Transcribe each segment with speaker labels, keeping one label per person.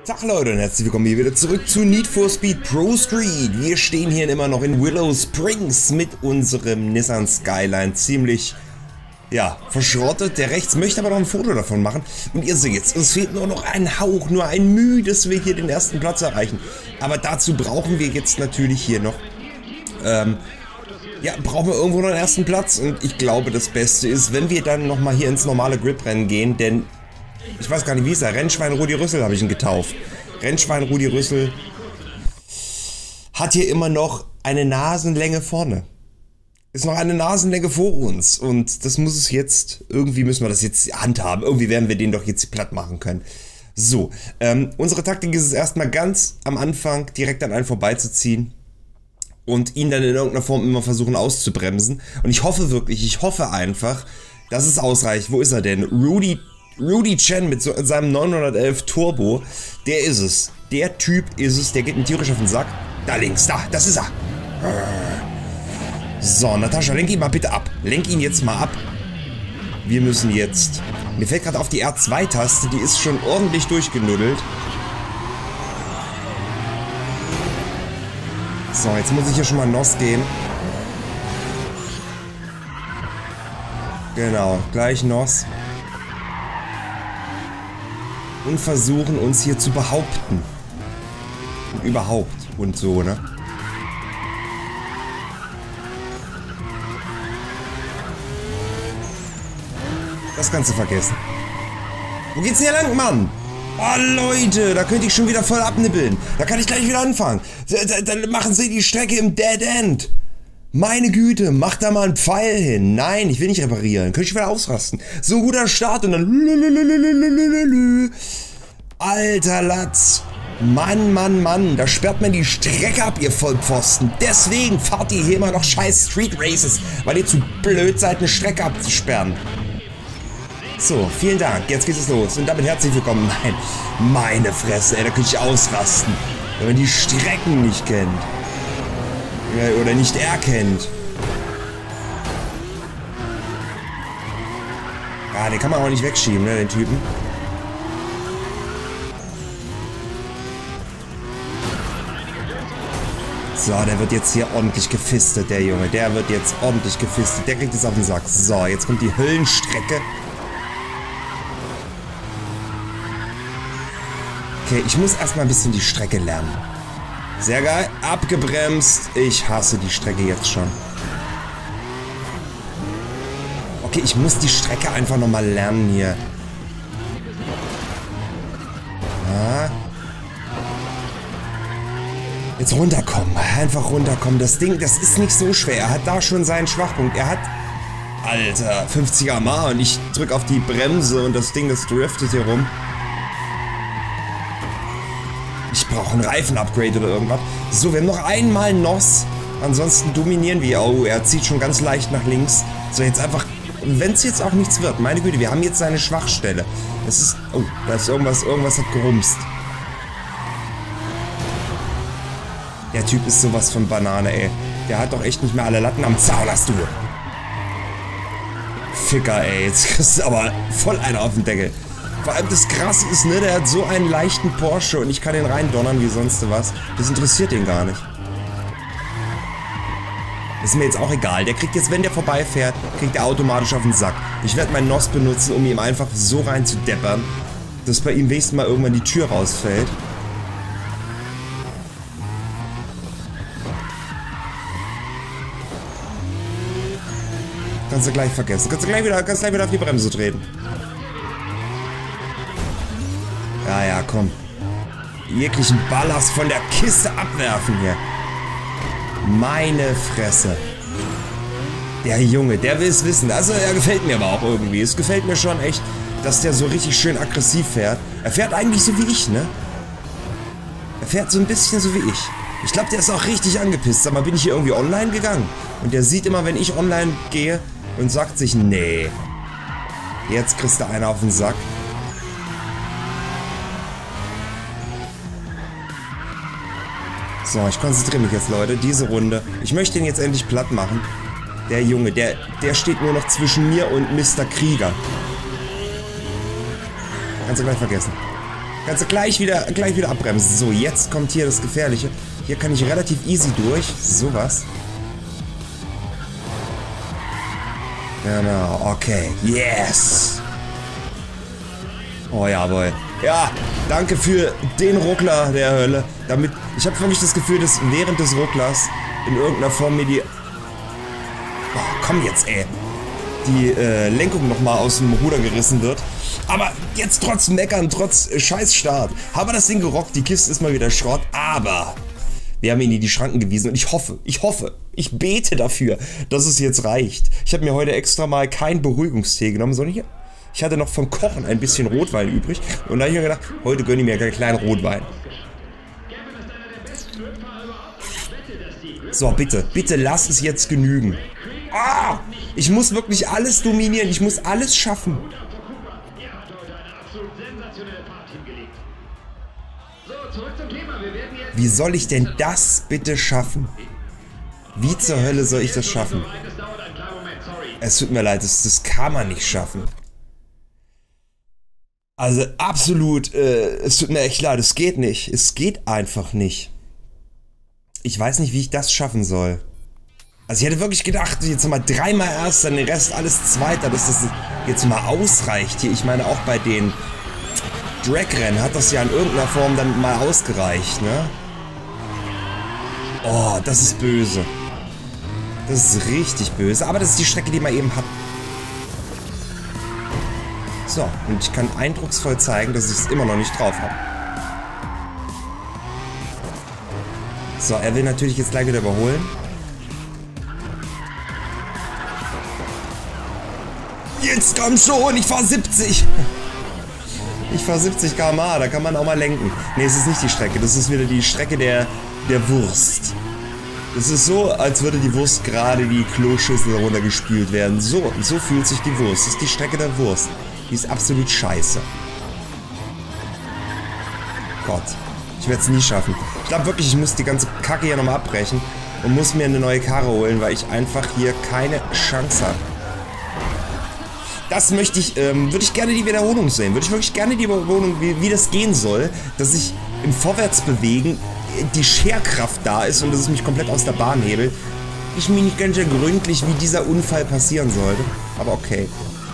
Speaker 1: Tag Leute und herzlich willkommen hier wieder zurück zu Need for Speed Pro Street. Wir stehen hier immer noch in Willow Springs mit unserem Nissan Skyline ziemlich, ja, verschrottet. Der rechts möchte aber noch ein Foto davon machen. Und ihr seht jetzt, uns fehlt nur noch ein Hauch, nur ein Mühe, dass wir hier den ersten Platz erreichen. Aber dazu brauchen wir jetzt natürlich hier noch, ja, brauchen wir irgendwo noch einen ersten Platz. Und ich glaube, das Beste ist, wenn wir dann nochmal hier ins normale Grip-Rennen gehen, denn ich weiß gar nicht, wie ist er? Rennschwein Rudi Rüssel habe ich ihn getauft. Rennschwein Rudi Rüssel hat hier immer noch eine Nasenlänge vorne. Ist noch eine Nasenlänge vor uns. Und das muss es jetzt, irgendwie müssen wir das jetzt handhaben. Irgendwie werden wir den doch jetzt platt machen können. So, unsere Taktik ist es erstmal ganz am Anfang direkt an einen vorbeizuziehen. Und ihn dann in irgendeiner Form immer versuchen auszubremsen. Und ich hoffe wirklich, ich hoffe einfach, dass es ausreicht. Wo ist er denn? Rudy Chen mit seinem 911 Turbo, der ist es. Der Typ ist es, der geht mir tierisch auf den Sack. Da links, da, das ist er. So, Natascha, lenk ihn mal bitte ab. Lenk ihn jetzt mal ab. Wir müssen jetzt... Mir fällt gerade auf die R2-Taste, die ist schon ordentlich durchgenuddelt. So, jetzt muss ich hier schon mal NOS gehen. Genau, gleich NOS. Und versuchen uns hier zu behaupten. Und überhaupt und so, ne? Das kannst du vergessen. Wo geht's hier lang, Mann? Oh Leute, da könnte ich schon wieder voll abnippeln. Da kann ich gleich wieder anfangen. Dann machen sie die Strecke im Dead End. Meine Güte, mach da mal einen Pfeil hin. Nein, ich will nicht reparieren. Könnte ich wieder ausrasten. So ein guter Start und dann... Alter Latz. Mann, Mann, Mann. Da sperrt man die Strecke ab, ihr Vollpfosten. Deswegen fahrt ihr hier immer noch scheiß Street Races, weil ihr zu blöd seid, eine Strecke abzusperren. So, vielen Dank. Jetzt geht es los. Und damit herzlich willkommen. Nein, meine Fresse, ey, da könnte ich ausrasten. Wenn man die Strecken nicht kennt. Oder nicht erkennt. Ja, den kann man auch nicht wegschieben, ne, den Typen. So, der wird jetzt hier ordentlich gefistet, der Junge. Der wird jetzt ordentlich gefistet. Der kriegt es auf den Sack. So, jetzt kommt die Höllenstrecke. Okay, ich muss erstmal ein bisschen die Strecke lernen. Sehr geil. Abgebremst. Ich hasse die Strecke jetzt schon. Okay, ich muss die Strecke einfach nochmal lernen hier. Ja. Jetzt runterkommen. Einfach runterkommen. Das Ding, das ist nicht so schwer. Er hat da schon seinen Schwachpunkt. Er hat... Alter, 50er Mal und ich drücke auf die Bremse und das Ding, das driftet hier rum. Ich brauche ein Reifen-Upgrade oder irgendwas. So, wir haben noch einmal NOS. Ansonsten dominieren wir. Oh, er zieht schon ganz leicht nach links. So, jetzt einfach... Wenn es jetzt auch nichts wird. Meine Güte, wir haben jetzt seine Schwachstelle. Es ist... Oh, da ist irgendwas hat gerumst. Der Typ ist sowas von Banane, ey. Der hat doch echt nicht mehr alle Latten am Zaun, hast du. Ficker, ey. Jetzt kriegst du aber voll einer auf den Deckel. Vor allem das Krasse ist, ne, der hat so einen leichten Porsche und ich kann den reindonnern wie sonst was. Das interessiert ihn gar nicht. Ist mir jetzt auch egal. Der kriegt jetzt, wenn der vorbeifährt, kriegt er automatisch auf den Sack. Ich werde meinen NOS benutzen, um ihm einfach so rein zu deppern, dass bei ihm wenigstens mal irgendwann die Tür rausfällt. Kannst du gleich vergessen. Kannst gleich wieder auf die Bremse treten. Ja, ja, komm. Jeglichen Ballast von der Kiste abwerfen hier. Meine Fresse. Der Junge, der will es wissen. Also, er gefällt mir aber auch irgendwie. Es gefällt mir schon echt, dass der so richtig schön aggressiv fährt. Er fährt eigentlich so wie ich, ne? Er fährt so ein bisschen so wie ich. Ich glaube, der ist auch richtig angepisst. Sag mal, bin ich hier irgendwie online gegangen? Und der sieht immer, wenn ich online gehe und sagt sich, nee. Jetzt kriegst du einer auf den Sack. So, ich konzentriere mich jetzt, Leute. Diese Runde. Ich möchte ihn jetzt endlich platt machen. Der Junge, der steht nur noch zwischen mir und Mr. Krieger. Kannst du gleich vergessen. Kannst du gleich wieder abbremsen. So, jetzt kommt hier das Gefährliche. Hier kann ich relativ easy durch. Sowas. Genau, okay. Yes! Oh, jawohl. Ja, danke für den Ruckler der Hölle. Damit, ich habe wirklich das Gefühl, dass während des Rucklers in irgendeiner Form mir die... Oh, komm jetzt, ey. Die Lenkung nochmal aus dem Ruder gerissen wird. Aber jetzt trotz Meckern, trotz Scheißstart, haben wir das Ding gerockt. Die Kiste ist mal wieder Schrott, aber... Wir haben ihn in die Schranken gewiesen und ich hoffe, ich bete dafür, dass es jetzt reicht. Ich habe mir heute extra mal keinen Beruhigungstee genommen, sondern ich hatte noch vom Kochen ein bisschen Rotwein übrig. Und da habe ich mir gedacht, heute gönne ich mir einen kleinen Rotwein. So, bitte lass es jetzt genügen. Ah, ich muss wirklich alles dominieren, ich muss alles schaffen. Wie soll ich denn das bitte schaffen? Wie zur Hölle soll ich das schaffen? Es tut mir leid, das kann man nicht schaffen. Also absolut, es tut mir echt leid, es geht nicht. Es geht einfach nicht. Ich weiß nicht, wie ich das schaffen soll. Also ich hätte wirklich gedacht, jetzt mal dreimal erst, dann den Rest alles zweiter, dass das jetzt mal ausreicht hier. Ich meine, auch bei den Drag-Rennen hat das ja in irgendeiner Form dann mal ausgereicht, ne? Oh, das ist böse. Das ist richtig böse, aber das ist die Strecke, die man eben hat. So, und ich kann eindrucksvoll zeigen, dass ich es immer noch nicht drauf habe. So, er will natürlich jetzt gleich wieder überholen. Jetzt komm schon, ich fahr 70. Ich fahr 70 km/h, da kann man auch mal lenken. Ne, es ist nicht die Strecke, das ist wieder die Strecke der Wurst. Es ist so, als würde die Wurst gerade die Kloschüssel runtergespült werden. So fühlt sich die Wurst. Das ist die Strecke der Wurst. Die ist absolut scheiße. Gott, ich werde es nie schaffen. Ich glaube wirklich, ich muss die ganze Kacke hier nochmal abbrechen und muss mir eine neue Karre holen, weil ich einfach hier keine Chance habe. Das möchte ich, würde ich gerne die Wiederholung sehen. Würde ich wirklich gerne die Wiederholung, wie das gehen soll, dass ich im Vorwärtsbewegen die Scherkraft da ist und dass es mich komplett aus der Bahn hebelt. Ich mir nicht ganz gründlich, wie dieser Unfall passieren sollte. Aber okay.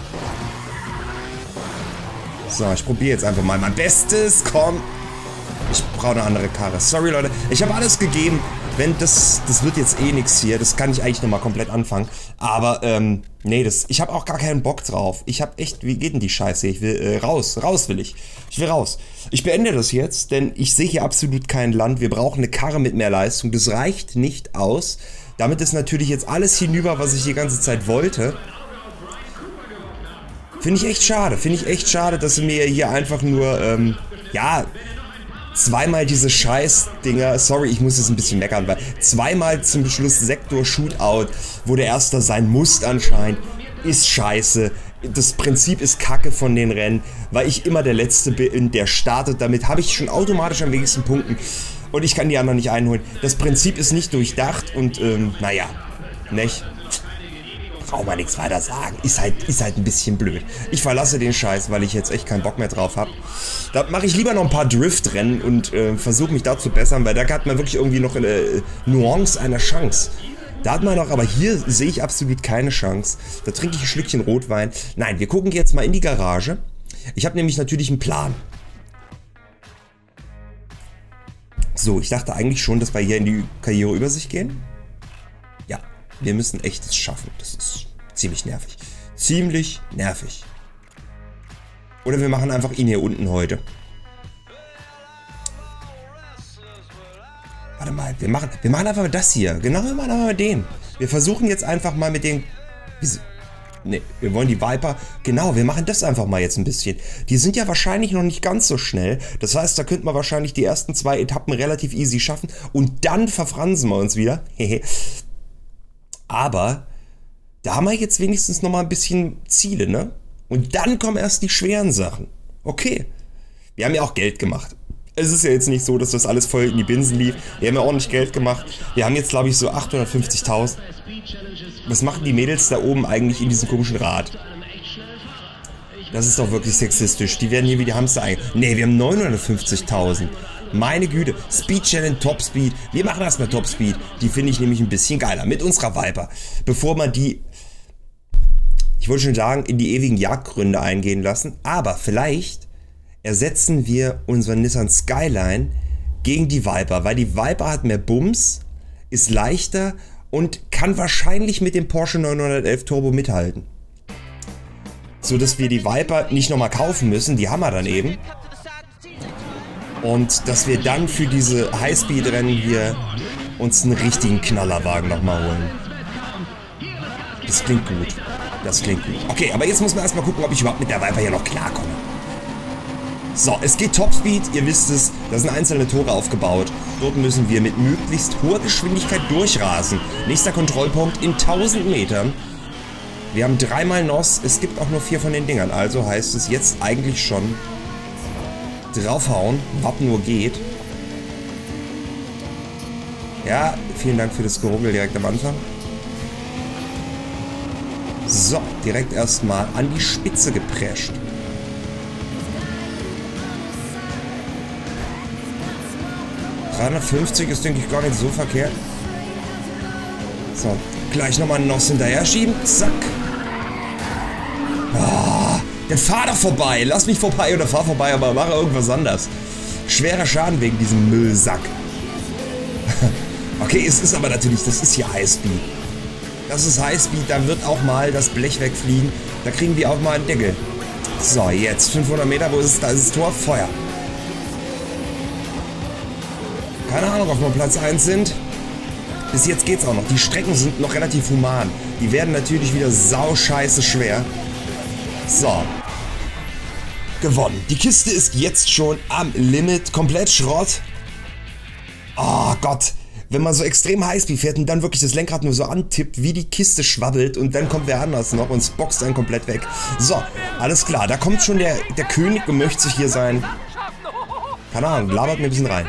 Speaker 1: So, ich probiere jetzt einfach mal mein Bestes. Komm. Ich brauche eine andere Karre. Sorry, Leute. Ich habe alles gegeben. Wenn das wird jetzt eh nichts hier. Das kann ich eigentlich nochmal komplett anfangen. Aber, nee, ich habe auch gar keinen Bock drauf. Ich habe echt, wie geht denn die Scheiße? Ich will raus. Raus will ich. Ich will raus. Ich beende das jetzt, denn ich sehe hier absolut kein Land. Wir brauchen eine Karre mit mehr Leistung. Das reicht nicht aus. Damit ist natürlich jetzt alles hinüber, was ich die ganze Zeit wollte. Finde ich echt schade. Finde ich echt schade, dass sie mir hier einfach nur, ja, zweimal diese Scheiß-Dinger, sorry, ich muss jetzt ein bisschen meckern, weil zweimal zum Schluss Sektor-Shootout, wo der Erste sein muss anscheinend, ist scheiße. Das Prinzip ist Kacke von den Rennen, weil ich immer der Letzte bin, der startet. Damit habe ich schon automatisch am wenigsten Punkten und ich kann die anderen nicht einholen. Das Prinzip ist nicht durchdacht und, naja, nicht? Braucht man nichts weiter sagen. Ist halt ein bisschen blöd. Ich verlasse den Scheiß, weil ich jetzt echt keinen Bock mehr drauf habe. Da mache ich lieber noch ein paar Drift-Rennen und versuche mich da zu bessern, weil da hat man wirklich irgendwie noch eine Nuance einer Chance. Da hat man noch, aber hier sehe ich absolut keine Chance. Da trinke ich ein Schlückchen Rotwein. Nein, wir gucken jetzt mal in die Garage. Ich habe nämlich natürlich einen Plan. So, ich dachte eigentlich schon, dass wir hier in die Karriereübersicht gehen. Ja. Wir müssen echtes schaffen. Das ist ziemlich nervig. Ziemlich nervig. Oder wir machen einfach ihn hier unten heute. Warte mal, wir machen einfach mal das hier. Genau, wir machen einfach mal den. Wir versuchen jetzt einfach mal mit den... Ne, wir wollen die Viper... Genau, wir machen das einfach mal jetzt ein bisschen. Die sind ja wahrscheinlich noch nicht ganz so schnell. Das heißt, da könnten wir wahrscheinlich die ersten 2 Etappen relativ easy schaffen. Und dann verfransen wir uns wieder. Hehe. Aber da haben wir jetzt wenigstens noch mal ein bisschen Ziele, ne? Und dann kommen erst die schweren Sachen. Okay. Wir haben ja auch Geld gemacht. Es ist ja jetzt nicht so, dass das alles voll in die Binsen lief. Wir haben ja ordentlich Geld gemacht. Wir haben jetzt, glaube ich, so 850.000. Was machen die Mädels da oben eigentlich in diesem komischen Rad? Das ist doch wirklich sexistisch. Die werden hier wie die Hamster Ne, wir haben 950.000. Meine Güte. Speed Challenge, Top Speed. Wir machen erstmal Top Speed. Die finde ich nämlich ein bisschen geiler. Mit unserer Viper. Bevor man die, ich wollte schon sagen, in die ewigen Jagdgründe eingehen lassen. Aber vielleicht ersetzen wir unseren Nissan Skyline gegen die Viper. Weil die Viper hat mehr Bums, ist leichter und kann wahrscheinlich mit dem Porsche 911 Turbo mithalten. So dass wir die Viper nicht nochmal kaufen müssen, die haben wir dann eben. Und dass wir dann für diese Highspeed-Rennen hier uns einen richtigen Knallerwagen nochmal holen. Das klingt gut. Das klingt gut. Okay, aber jetzt muss man erstmal gucken, ob ich überhaupt mit der Viper hier noch klarkomme. So, es geht Topspeed, ihr wisst es, da sind einzelne Tore aufgebaut. Dort müssen wir mit möglichst hoher Geschwindigkeit durchrasen. Nächster Kontrollpunkt in 1000 Metern. Wir haben 3-mal NOS, es gibt auch nur 4 von den Dingern, also heißt es jetzt eigentlich schon draufhauen, was nur geht. Ja, vielen Dank für das Geruggel direkt am Anfang. So, direkt erstmal an die Spitze geprescht. $350 ist, denke ich, gar nicht so verkehrt. So, gleich nochmal NOS hinterher schieben. Zack. Oh, dann fahr doch vorbei. Lass mich vorbei oder fahr vorbei, aber mache irgendwas anders. Schwerer Schaden wegen diesem Müllsack. Okay, es ist aber natürlich, das ist hier Highspeed. Das ist Highspeed, da wird auch mal das Blech wegfliegen. Da kriegen wir auch mal einen Deckel. So, jetzt 500 Meter, wo ist es? Da ist das Tor, Feuer. Keine Ahnung, ob wir Platz 1 sind. Bis jetzt geht's auch noch. Die Strecken sind noch relativ human. Die werden natürlich wieder sauscheiße schwer. So. Gewonnen. Die Kiste ist jetzt schon am Limit. Komplett Schrott. Oh Gott. Wenn man so extrem Highspeed fährt und dann wirklich das Lenkrad nur so antippt, wie die Kiste schwabbelt und dann kommt wer anders noch und es boxt einen komplett weg. So, alles klar. Da kommt schon der König und möchte sich hier sein. Keine Ahnung, labert mir ein bisschen rein.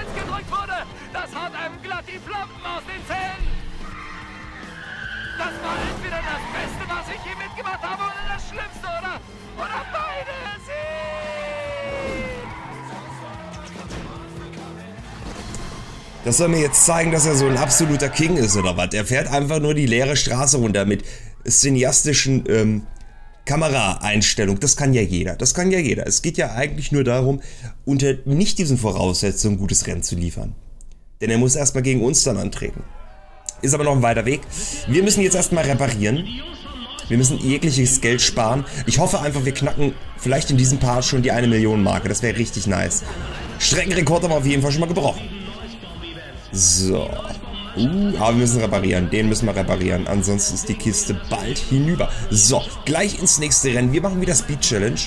Speaker 1: Das soll mir jetzt zeigen, dass er so ein absoluter King ist, oder was? Er fährt einfach nur die leere Straße runter mit cineastischen Kameraeinstellungen. Das kann ja jeder. Das kann ja jeder. Es geht ja eigentlich nur darum, unter nicht diesen Voraussetzungen ein gutes Rennen zu liefern. Denn er muss erstmal gegen uns dann antreten. Ist aber noch ein weiter Weg. Wir müssen jetzt erstmal reparieren. Wir müssen jegliches Geld sparen. Ich hoffe einfach, wir knacken vielleicht in diesem Part schon die 1 Million Marke. Das wäre richtig nice. Streckenrekord haben wir auf jeden Fall schon mal gebrochen. So. Aber wir müssen reparieren. Den müssen wir reparieren. Ansonsten ist die Kiste bald hinüber. So, gleich ins nächste Rennen. Wir machen wieder Speed Challenge.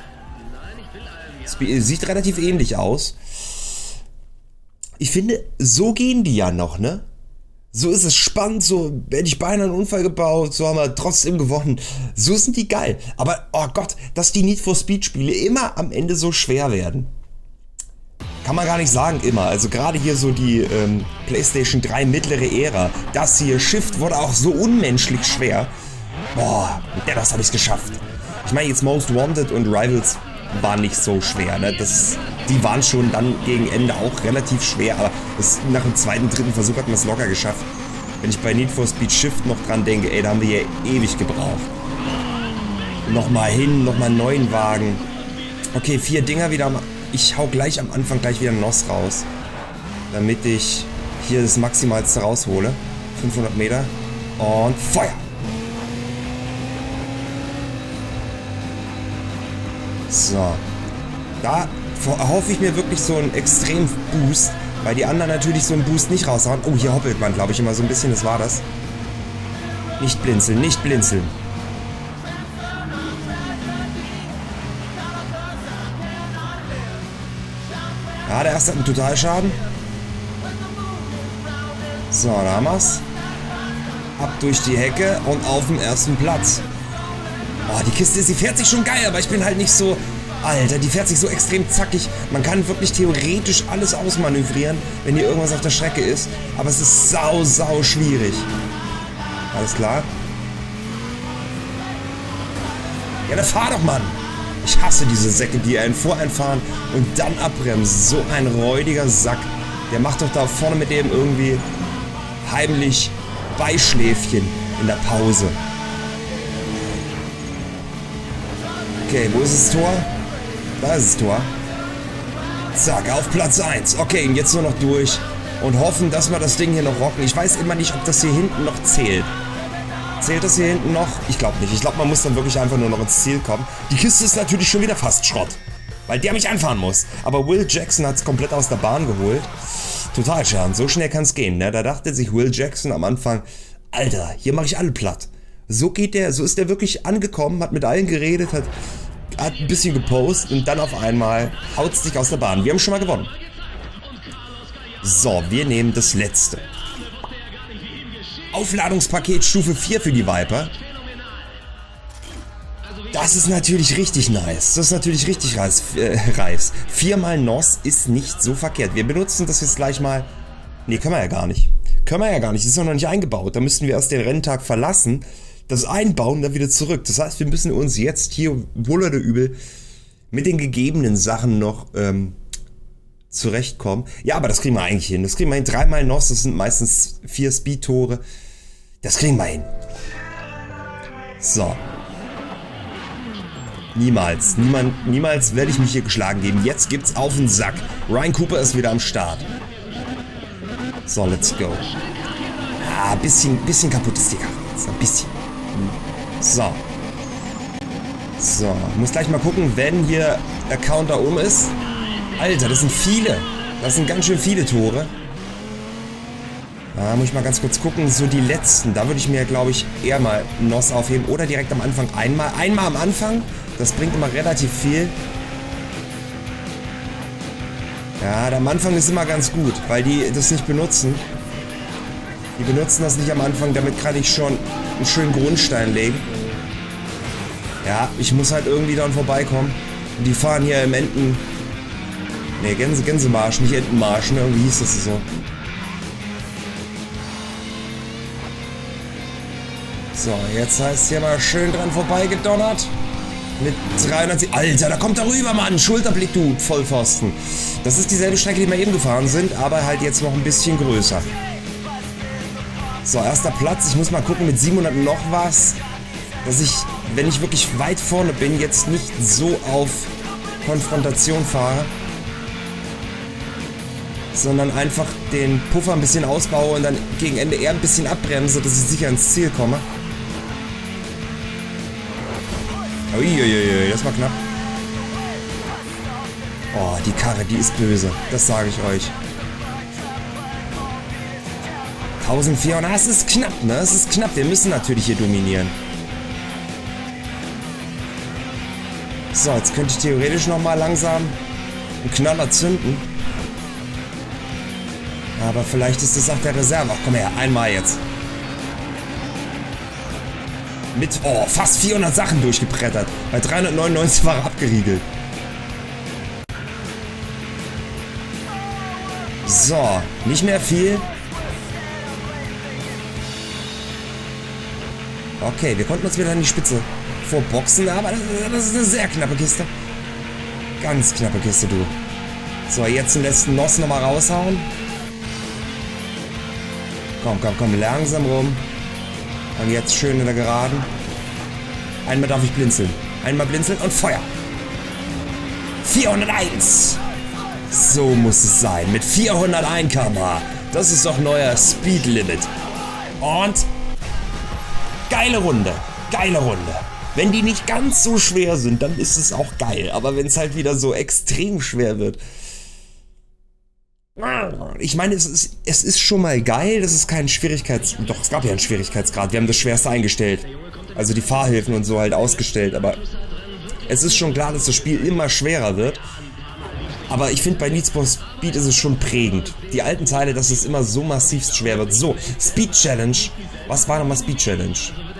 Speaker 1: Sieht relativ ähnlich aus. Ich finde, so gehen die ja noch, ne? So ist es spannend, so hätte ich beinahe einen Unfall gebaut, so haben wir trotzdem gewonnen. So sind die geil. Aber, oh Gott, dass die Need for Speed Spiele immer am Ende so schwer werden. Kann man gar nicht sagen, immer. Also gerade hier so die PlayStation 3 mittlere Ära. Das hier, Shift, wurde auch so unmenschlich schwer. Boah, mit der habe ich es geschafft. Ich meine, jetzt Most Wanted und Rivals waren nicht so schwer, ne? Die waren schon dann gegen Ende auch relativ schwer, aber nach dem zweiten, dritten Versuch hat man es locker geschafft. Wenn ich bei Need for Speed Shift noch dran denke, ey, da haben wir hier ewig gebraucht. Nochmal hin, nochmal einen neuen Wagen. Okay, 4 Dinger wieder. Ich hau gleich am Anfang gleich wieder NOS raus, damit ich hier das Maximalste raushole. 500 Meter und Feuer! So, da erhoffe ich mir wirklich so einen extremen Boost, weil die anderen natürlich so einen Boost nicht raushauen. Oh, hier hoppelt man, glaube ich, immer so ein bisschen, das war das. Nicht blinzeln, nicht blinzeln. Ja, der erste hat einen Totalschaden. So, da haben wir's. Ab durch die Hecke und auf dem ersten Platz. Oh, die Kiste, sie fährt sich schon geil, aber ich bin halt nicht so... Alter, die fährt sich so extrem zackig. Man kann wirklich theoretisch alles ausmanövrieren, wenn hier irgendwas auf der Strecke ist. Aber es ist sau schwierig. Alles klar? Ja, dann fahr doch, Mann. Ich hasse diese Säcke, die einen voreinfahren und dann abbremsen. So ein räudiger Sack. Der macht doch da vorne mit dem irgendwie heimlich Beischläfchen in der Pause. Okay, wo ist das Tor? Da ist das Tor. Zack, auf Platz 1. Okay, und jetzt nur noch durch. Und hoffen, dass wir das Ding hier noch rocken. Ich weiß immer nicht, ob das hier hinten noch zählt. Zählt das hier hinten noch? Ich glaube nicht. Ich glaube, man muss dann wirklich einfach nur noch ins Ziel kommen. Die Kiste ist natürlich schon wieder fast Schrott. Weil der mich anfahren muss. Aber Will Jackson hat es komplett aus der Bahn geholt. Total schaden. So schnell kann es gehen. Ne? Da dachte sich Will Jackson am Anfang, Alter, hier mache ich alle platt. So geht der, so ist der wirklich angekommen, hat mit allen geredet, hat ein bisschen gepostet und dann auf einmal haut es sich aus der Bahn. Wir haben schon mal gewonnen. So, wir nehmen das letzte. Aufladungspaket Stufe 4 für die Viper. Das ist natürlich richtig nice. Das ist natürlich richtig Reis. 4x NOS ist nicht so verkehrt. Wir benutzen das jetzt gleich mal. Ne, können wir ja gar nicht. Können wir ja gar nicht. Das ist noch nicht eingebaut. Da müssten wir erst den Renntag verlassen, das einbauen, dann wieder zurück. Das heißt, wir müssen uns jetzt hier wohl oder übel mit den gegebenen Sachen noch zurechtkommen. Ja, aber das kriegen wir eigentlich hin. Das kriegen wir hin. 3x NOS, das sind meistens 4 Speed-Tore. Das kriegen wir hin. So. Niemals. Niemals werde ich mich hier geschlagen geben. Jetzt gibt's auf den Sack. Ryan Cooper ist wieder am Start. So, let's go. Ah, bisschen kaputt ist die Karre. So, ein bisschen. So. So, muss gleich mal gucken, wenn hier der Counter um ist. Alter, das sind viele. Das sind ganz schön viele Tore. Da muss ich mal ganz kurz gucken. So die letzten. Da würde ich mir, glaube ich, eher mal NOS aufheben. Oder direkt am Anfang einmal. Einmal am Anfang. Das bringt immer relativ viel. Ja, am Anfang ist immer ganz gut, weil die das nicht benutzen. Die benutzen das nicht am Anfang. Damit kann ich schon einen schönen Grundstein legen. Ja, ich muss halt irgendwie dann vorbeikommen. Und die fahren hier im Ne, Gänsemarsch, nicht Entenmarsch, ne? Irgendwie hieß das so. So, jetzt heißt es hier mal schön dran vorbeigedonnert. Mit 300... Alter, da kommt er rüber, Mann! Schulterblick, du Vollpfosten. Das ist dieselbe Strecke, die wir eben gefahren sind, aber halt jetzt noch ein bisschen größer. So, erster Platz. Ich muss mal gucken, mit 700 noch was, dass ich, wenn ich wirklich weit vorne bin, jetzt nicht so auf Konfrontation fahre, sondern einfach den Puffer ein bisschen ausbaue und dann gegen Ende eher ein bisschen abbremse, dass ich sicher ins Ziel komme. Uiuiui, das war knapp. Oh, die Karre, die ist böse. Das sage ich euch. 1400, es ist knapp, ne? Es ist knapp. Wir müssen natürlich hier dominieren. So, jetzt könnte ich theoretisch nochmal langsam einen Knaller zünden. Aber vielleicht ist das auch der Reserve. Ach, komm her, einmal jetzt. Mit, fast 400 Sachen durchgebrettert. Bei 399 war er abgeriegelt. So, nicht mehr viel. Okay, wir konnten uns wieder an die Spitze vorboxen, aber das ist eine sehr knappe Kiste. Ganz knappe Kiste, du. So, jetzt den letzten NOS nochmal raushauen. Komm, langsam rum. Und jetzt schön in der Geraden. Einmal darf ich blinzeln. Einmal blinzeln und Feuer. 401. So muss es sein. Mit 401 km/h. Das ist doch neuer Speed Limit. Und geile Runde. Geile Runde. Wenn die nicht ganz so schwer sind, dann ist es auch geil. Aber wenn es halt wieder so extrem schwer wird. Ich meine, es ist schon mal geil, das ist kein Doch, es gab ja einen Schwierigkeitsgrad. Wir haben das Schwerste eingestellt. Also die Fahrhilfen und so halt ausgestellt. Aber es ist schon klar, dass das Spiel immer schwerer wird. Aber ich finde, bei Need for Speed ist es schon prägend. Die alten Teile, dass es immer so massivst schwer wird. So, Speed Challenge. Was war nochmal Speed Challenge?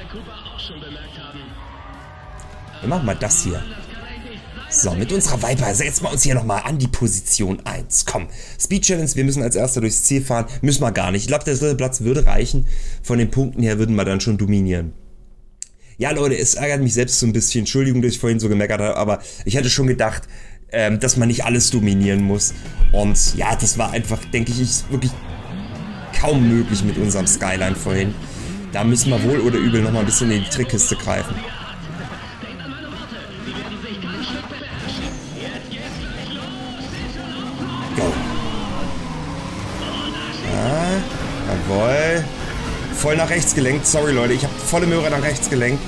Speaker 1: Wir machen mal das hier. So, mit unserer Viper setzen wir uns hier nochmal an die Position 1. Komm, Speed Challenge, wir müssen als erster durchs Ziel fahren. Müssen wir gar nicht. Ich glaube, der dritte Platz würde reichen. Von den Punkten her würden wir dann schon dominieren. Ja, Leute, es ärgert mich selbst so ein bisschen. Entschuldigung, dass ich vorhin so gemeckert habe, aber ich hatte schon gedacht, dass man nicht alles dominieren muss. Und ja, das war einfach, denke ich, wirklich kaum möglich mit unserem Skyline vorhin. Da müssen wir wohl oder übel nochmal ein bisschen in die Trickkiste greifen. Go. Ja, jawohl. Voll nach rechts gelenkt. Sorry, Leute, ich habe volle Möhre nach rechts gelenkt.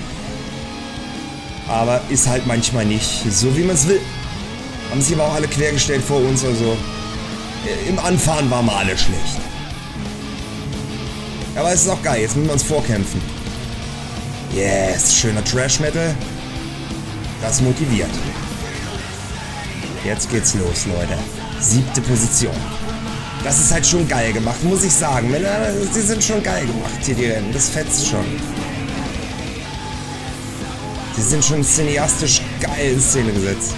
Speaker 1: Aber ist halt manchmal nicht so, wie man es will. Haben sich aber auch alle quergestellt vor uns, also im Anfahren waren wir alle schlecht. Aber es ist auch geil, jetzt müssen wir uns vorkämpfen. Yes, schöner Trash-Metal. Das motiviert. Jetzt geht's los, Leute. 7. Position. Das ist halt schon geil gemacht, muss ich sagen. Männer, sie sind schon geil gemacht hier, die Rennen. Das fetzt schon. Sie sind schon cineastisch geil in Szene gesetzt.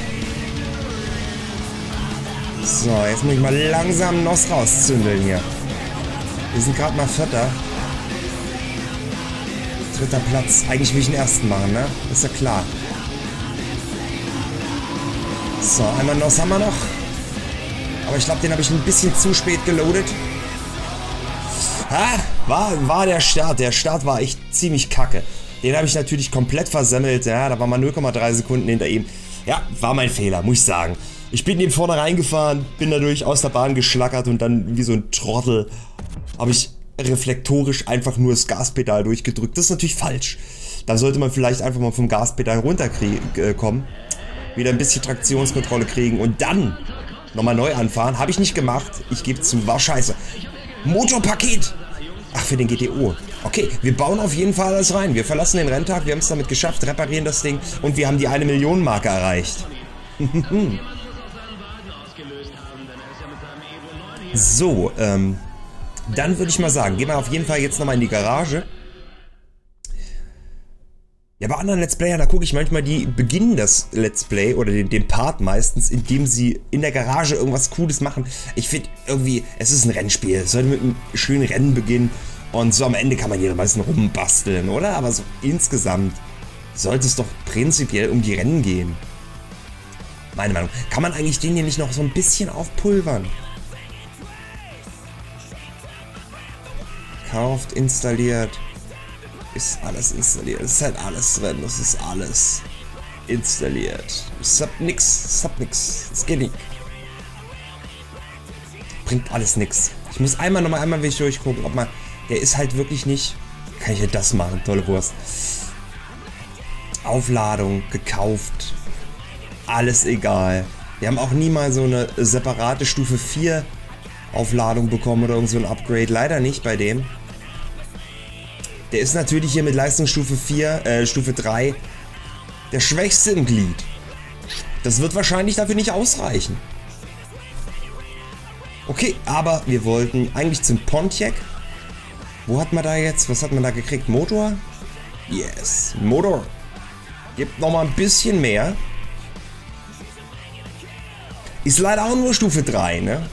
Speaker 1: So, jetzt muss ich mal langsam Nos rauszündeln hier. Wir sind gerade mal Vierter. 3. Platz. Eigentlich will ich den ersten machen, ne? Ist ja klar. So, einmal Nos haben wir noch. Aber ich glaube, den habe ich ein bisschen zu spät geloadet. Ha! War der Start. Der Start war echt ziemlich kacke. Den habe ich natürlich komplett versemmelt. Ja, da war mal 0,3 Sekunden hinter ihm. Ja, war mein Fehler, muss ich sagen. Ich bin eben vorne reingefahren, bin dadurch aus der Bahn geschlackert und dann wie so ein Trottel habe ich reflektorisch einfach nur das Gaspedal durchgedrückt. Das ist natürlich falsch. Da sollte man vielleicht einfach mal vom Gaspedal runterkommen, wieder ein bisschen Traktionskontrolle kriegen und dann nochmal neu anfahren. Habe ich nicht gemacht. Ich gebe zu, war scheiße. Motorpaket! Ach, für den GTO. Okay, wir bauen auf jeden Fall alles rein. Wir verlassen den Renntag, wir haben es damit geschafft, reparieren das Ding und wir haben die 1 Million Marke erreicht. So, dann würde ich mal sagen, gehen wir auf jeden Fall jetzt nochmal in die Garage. Ja, bei anderen Let's Playern, da gucke ich manchmal, die beginnen das Let's Play oder den Part meistens, indem sie in der Garage irgendwas Cooles machen. Ich finde irgendwie, es ist ein Rennspiel, es sollte mit einem schönen Rennen beginnen und so am Ende kann man hier ein bisschen rumbasteln, oder? Aber so insgesamt sollte es doch prinzipiell um die Rennen gehen. Meine Meinung. Kann man eigentlich den hier nicht noch so ein bisschen aufpulvern? Kauft, installiert. Ist alles installiert. Es ist halt alles drin. Das ist alles installiert. Ich hab nix. Es geht nicht. Bringt alles nix. Ich muss einmal will ich durchgucken, ob man. Der ist halt wirklich nicht. Kann ich ja das machen? Tolle Wurst. Aufladung, gekauft. Alles egal. Wir haben auch nie mal so eine separate Stufe 4 Aufladung bekommen oder irgend so ein Upgrade. Leider nicht bei dem. Der ist natürlich hier mit Leistungsstufe 4, Stufe 3 der schwächste im Glied. Das wird wahrscheinlich dafür nicht ausreichen. Okay, aber wir wollten eigentlich zum Pontiac. Wo hat man da jetzt? Was hat man da gekriegt? Motor? Yes, Motor. Gibt nochmal ein bisschen mehr. Ist leider auch nur Stufe 3, ne?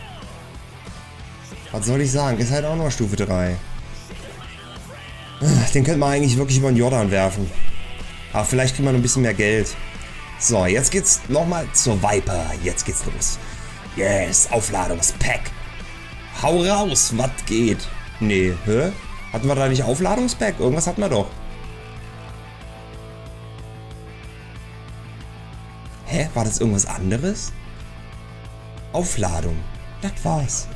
Speaker 1: Was soll ich sagen? Ist halt auch nur Stufe 3. Den könnte man eigentlich wirklich über den Jordan werfen. Aber vielleicht kriegt man ein bisschen mehr Geld. So, jetzt geht's nochmal zur Viper. Jetzt geht's los. Yes, Aufladungspack. Hau raus, was geht? Nee, hä? Hatten wir da nicht Aufladungspack? Irgendwas hatten wir doch. Hä? War das irgendwas anderes? Aufladung. Das war's.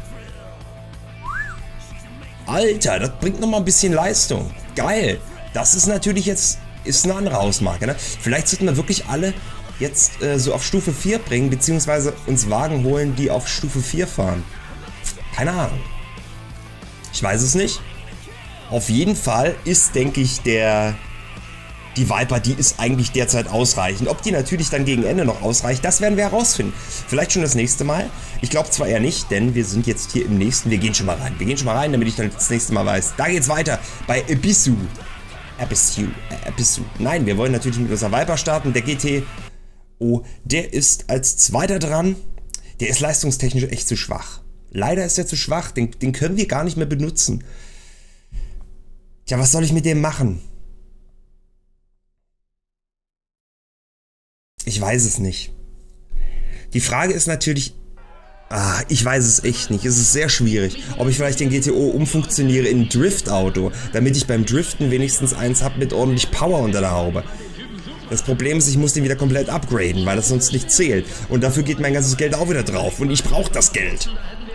Speaker 1: Alter, das bringt nochmal ein bisschen Leistung. Geil. Das ist natürlich jetzt eine andere Hausmarke, ne? Vielleicht sollten wir wirklich alle jetzt so auf Stufe 4 bringen, beziehungsweise uns Wagen holen, die auf Stufe 4 fahren. Keine Ahnung. Ich weiß es nicht. Auf jeden Fall ist, denke ich, die Viper, die ist eigentlich derzeit ausreichend. Ob die natürlich dann gegen Ende noch ausreicht, das werden wir herausfinden. Vielleicht schon das nächste Mal. Ich glaube zwar eher nicht, denn wir sind jetzt hier im nächsten. Wir gehen schon mal rein. Wir gehen schon mal rein, damit ich dann das nächste Mal weiß. Da geht's weiter bei Ebisu. Nein, wir wollen natürlich mit unserer Viper starten. Der GTO, der ist als zweiter dran. Der ist leistungstechnisch echt zu schwach. Leider ist er zu schwach. Den können wir gar nicht mehr benutzen. Tja, was soll ich mit dem machen? Ich weiß es nicht. Die Frage ist natürlich... ich weiß es echt nicht. Es ist sehr schwierig. Ob ich vielleicht den GTO umfunktioniere in ein Drift-Auto, damit ich beim Driften wenigstens eins habe mit ordentlich Power unter der Haube. Das Problem ist, ich muss den wieder komplett upgraden, weil das sonst nicht zählt. Und dafür geht mein ganzes Geld auch wieder drauf. Und ich brauche das Geld.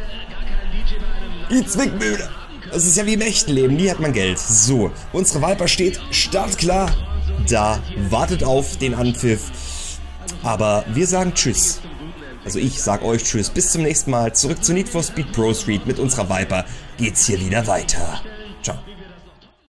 Speaker 1: Die Zwickmühle. Das ist ja wie im echten Leben. Nie hat man Geld. So, unsere Viper steht startklar da. Wartet auf den Anpfiff. Aber wir sagen Tschüss. Also ich sag euch Tschüss. Bis zum nächsten Mal. Zurück zu Need for Speed Pro Street mit unserer Viper. Geht's hier wieder weiter.